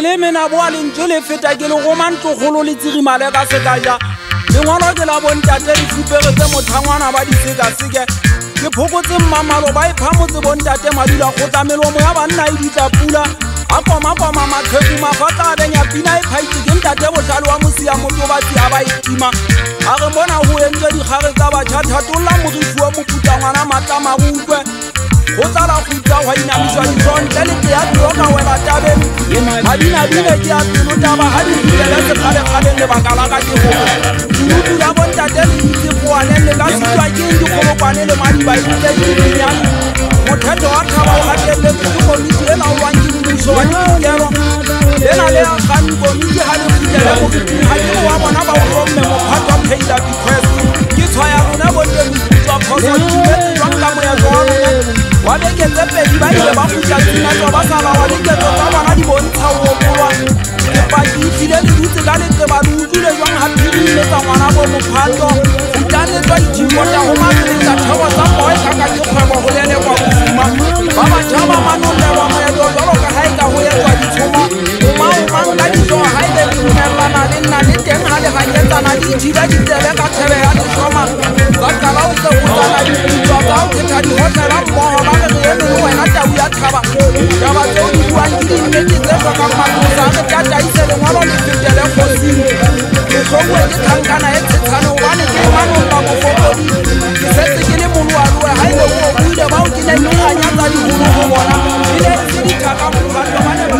le mena boa lentse le feta ke le goman tlogolo le tsigimale ka sekaja lengwalo ke la bontate le fupegetse mothangwana ba disekaseke ke phokotse mmamalo ba ipha motse bontate madula kgotla melomo ya banna e ditlapula a komakoma matlhweku mafatla a benya pina e phaitse ke ntate botlhale wa mosia motobatsi a ba itima a re bona go entswe dikgare tsa batšha thatolola mogifi wa moputa ngwana matlama go utlwe go tsala go utlwa go inamiswa disontle le tea peo ka wela tabeng madinabine ke a pelo taba ga di filele sekgale-kgaleng lebaka la ka ke gore dirutu ya bontate le itse poaneng le ka sitwa ke dikgolokwane le madibaitse dinyane mothetho wa thaba o gateletse ke komiti e laolwang ke mmuso wa ditokelo lena le akgang komiti ga le fitele mokiting ga ke wa bona ba oromme mophato wa paida bequest ke tshwaya rona bonte moputswa phoso dimetse jwang ka moetlo wa rona wa beketse pedi ba ile ba kgutla tsinatlo ba sala wa diketso tsa bona di bontsha ho opolwa epaki e tlile le dutse ka leqeba le utlwile jwang ga phiriletsa ngwana bo mophato utanetswa dithikota go matsetsa thebo tsa moe kaka ke kgwebo go lelekwa bofuma ba batjha ba manolelwa moetlo jalo ka ga e ka go etswa ditshoma omang ka dijo ga e le dumelana le nna le teng ga le ganyetsana di ithibe ditsebe ka tshebe ya leshoma ba qala o sekotsana diputswa tsa o kgetha dihotlela mmogo ba re re eme le wena tau ya thaba taba tseo di buang ke dinnete tse tlhokang matlosa re tataise lengwalo le fetele kgosing ke tlhokuwe ke thankana e tshetshane gobane ke manolwa bofokodi ke setse ke le moloaloe ga e le go buile bao ke neng ke ganyatsa digolo go bona e ne se dithaka mophato ba ne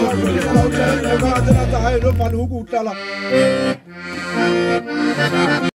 ba